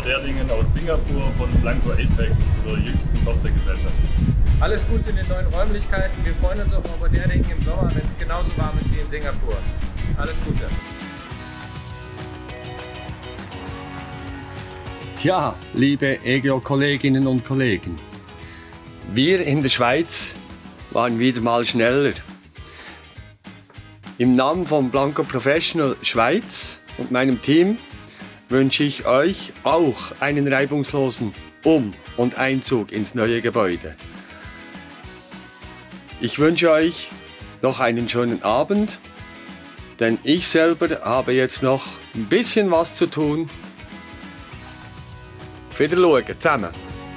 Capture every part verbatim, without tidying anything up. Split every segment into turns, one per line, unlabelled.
Derdingen aus Singapur von Blanco APEC, unserer jüngsten Tochtergesellschaft.
Alles Gute in den neuen Räumlichkeiten. Wir freuen uns auf Oberderdingen im Sommer, wenn es genauso warm ist wie in Singapur. Alles Gute.
Tja, liebe E G O-Kolleginnen und Kollegen, wir in der Schweiz waren wieder mal schneller. Im Namen von Blanco Professional Schweiz und meinem Team wünsche ich euch auch einen reibungslosen Um- und Einzug ins neue Gebäude. Ich wünsche euch noch einen schönen Abend, denn ich selber habe jetzt noch ein bisschen was zu tun. Auf Wiedersehen zusammen.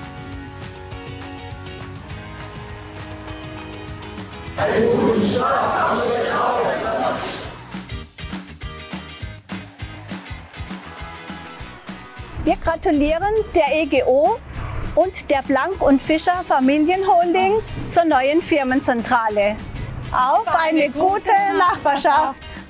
Wir gratulieren der E G O und der Blank und Fischer Familienholding zur neuen Firmenzentrale. Auf eine gute Nachbarschaft!